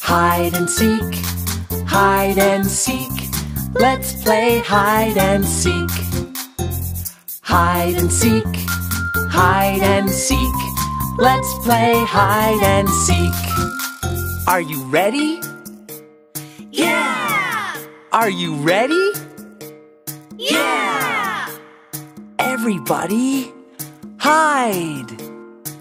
Hide and seek, hide and seek. Let's play hide and seek. Hide and seek, hide and seek. Let's play hide and seek. Are you ready? Yeah! Are you ready? Yeah! Everybody, hide!